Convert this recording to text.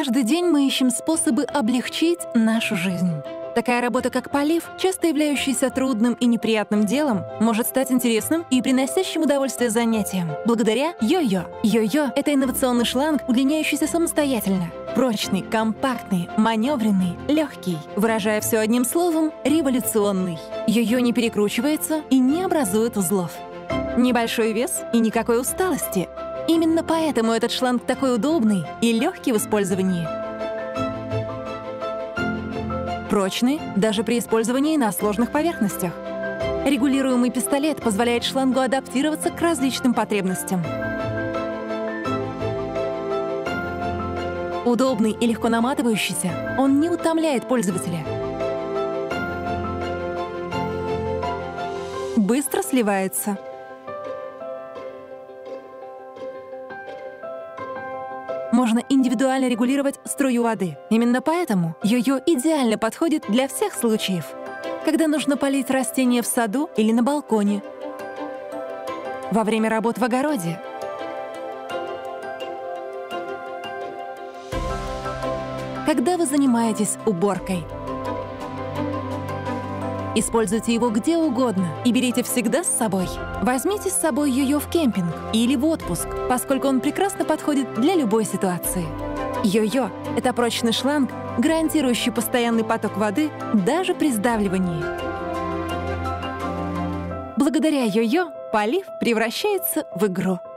Каждый день мы ищем способы облегчить нашу жизнь. Такая работа, как полив, часто являющаяся трудным и неприятным делом, может стать интересным и приносящим удовольствие занятием благодаря йо-йо. Йо-йо — это инновационный шланг, удлиняющийся самостоятельно. Прочный, компактный, маневренный, легкий. Выражая все одним словом — революционный. Йо-йо не перекручивается и не образует узлов. Небольшой вес и никакой усталости. Именно поэтому этот шланг такой удобный и легкий в использовании. Прочный даже при использовании на сложных поверхностях. Регулируемый пистолет позволяет шлангу адаптироваться к различным потребностям. Удобный и легко наматывающийся, он не утомляет пользователя. Быстро сливается. Можно индивидуально регулировать струю воды. Именно поэтому йо-йо идеально подходит для всех случаев. Когда нужно полить растения в саду или на балконе, во время работ в огороде, когда вы занимаетесь уборкой. Используйте его где угодно и берите всегда с собой. Возьмите с собой йо-йо в кемпинг или в отпуск, поскольку он прекрасно подходит для любой ситуации. Йо-йо — это прочный шланг, гарантирующий постоянный поток воды даже при сдавливании. Благодаря йо-йо полив превращается в игру.